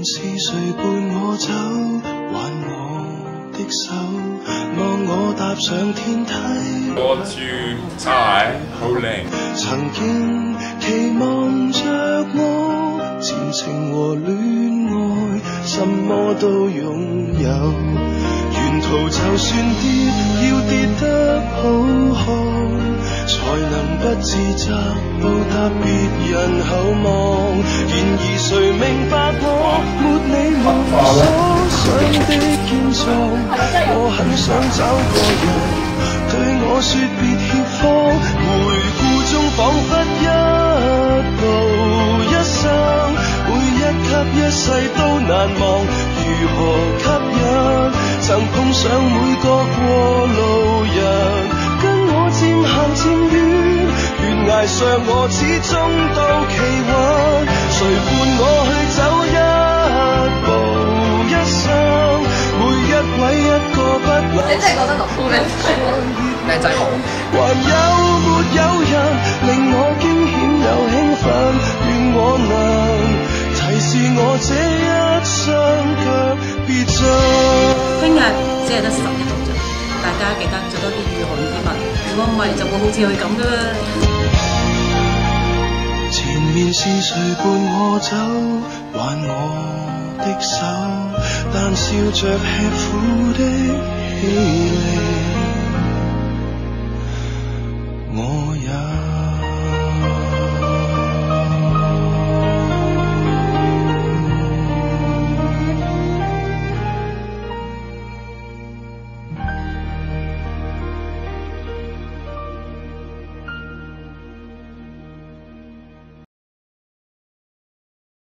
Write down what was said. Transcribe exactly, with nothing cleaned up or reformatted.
面是誰伴我走，挽我的手，望我踏上天梯。 我住沙海，好靚。 曾經期望着我，前程和戀愛，什麼都擁有。沿途就算跌，要跌得好好，才能不自責報答別人厚望。然而誰明白我沒你無所想的建造，我很想找個人對我說別怯慌。回顧中彷彿一步一生，每一級一世都難忘。如何吸引曾碰上每個過路人，跟我漸行漸遠，懸崖上我始終都企穩。誰伴我去走一步一生，每一位一個不能。 你真係覺得林峰靚仔？靚仔好。 還有沒有人令我驚險又興奮？願我能提示我這一雙腳別進。 聽日只係得十一度啫，大家記得做多啲御寒衣物，如果唔係就會好似佢咁噶啦。 前面是誰伴我走，挽我的手，但笑着吃苦的氣力。